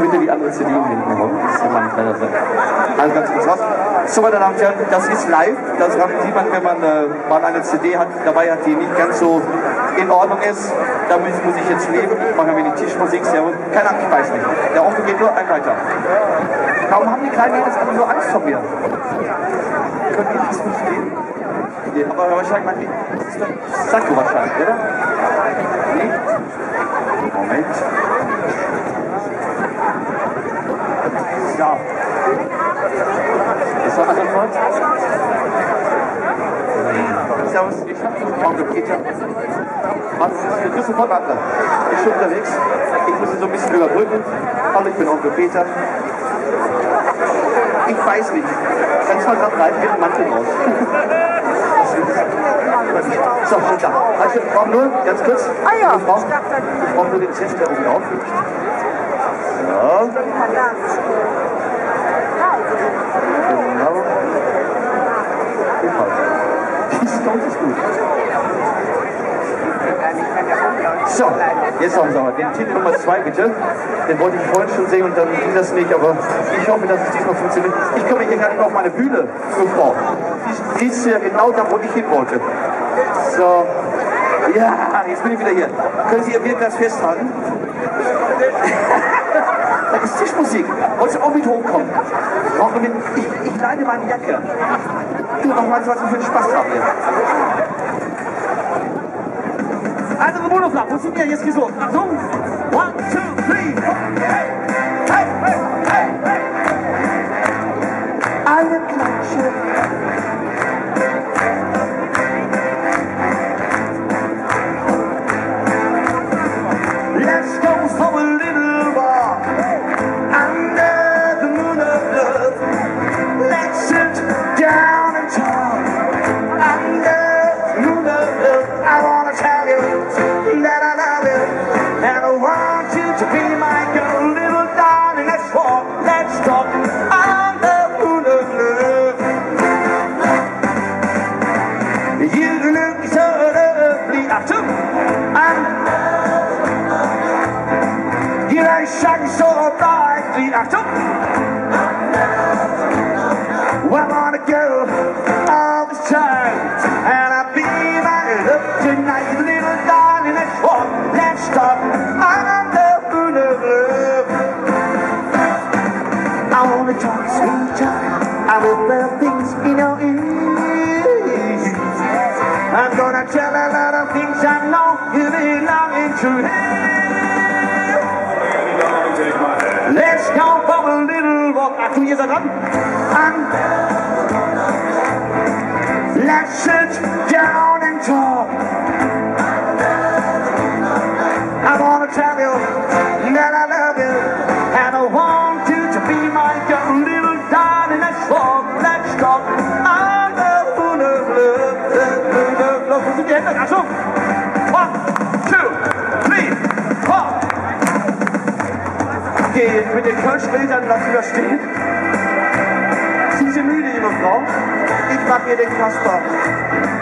bitte die andere CD hinten rum. Das ist ja mal ein kleiner Sache. Also ganz kurz raus. So, meine Damen und Herren, das ist live. Das sieht man, wenn man mal eine CD dabei hat, die nicht ganz so in Ordnung ist. Damit muss ich jetzt leben. Ich mache ein wenig Tischmusik. Servus. Keine Ahnung, ich weiß nicht. Der Onkel geht nur ein weiter. Warum haben die Kleinen jetzt alle so Angst vor mir? Können die das nicht gehen? Nee, aber wahrscheinlich mein Sakko wahrscheinlich, oder? Nee? Moment. Ja. Das war alles sofort. Servus, ich hab Onkel Peter. Mann, wir grüßen sofort andere. Ich bin schon unterwegs. Ich muss ihn so ein bisschen überbrücken. Hallo, ich bin Onkel Peter. Ich weiß nicht. Ganz mal gerade rein, geht ein Mantel raus. So, da. Also, ich brauche nur, ganz kurz. Ah ja. Ich brauche nur den Test, der oben drauf liegt. So. Genau. Diese Sound ist gut. So, jetzt haben wir den Titel Nummer 2 bitte. Den wollte ich vorhin schon sehen und dann ging das nicht, aber ich hoffe, dass es diesmal funktioniert. Ich komme hier gerade noch auf meine Bühne, Frau. Die ist ja genau da, wo ich hin wollte. So, ja, jetzt bin ich wieder hier. Können Sie Ihr Bierglas festhalten? Das ist Tischmusik. Wolltest du auch mit hochkommen? Ich leide meine Jacke. Du, nochmal, was ich für einen Spaß habe hier. Also, Monoflach, wo sind wir jetzt gesucht? Achtung! 1, 2, 3, 4. Hey, hey, hey, hey! Eine Klatsche. Let's go for a little walk under the moon of love. Let's sit down and talk under the moon of love. I wanna tell you that I love you, and I want you to be my girl, little darling. Let's walk, let's talk under the moon of love. You look so lovely, I took, you ain't shining so brightly, I took. I wanna go all this time, and I'll be my love tonight, little darling. Let's walk, let's talk under the moon of love. I wanna talk sweet talk, I will love things in your ears. I'm gonna tell a lot of things I know you belong to him. Let's go for a little walk. Achtung, ihr seid dran. Let's sit down and talk. I wanna tell you that I love you, and I want you to be my girl, little darling. Let's walk, let's talk under the moon of love. Wo sind die Hände? Achtung! 1, 2, 3, 4. Geht mit den Kölschbildern, lass wieder stehen. Sind Sie müde, junge Frau? Ich mag mir den Kasper.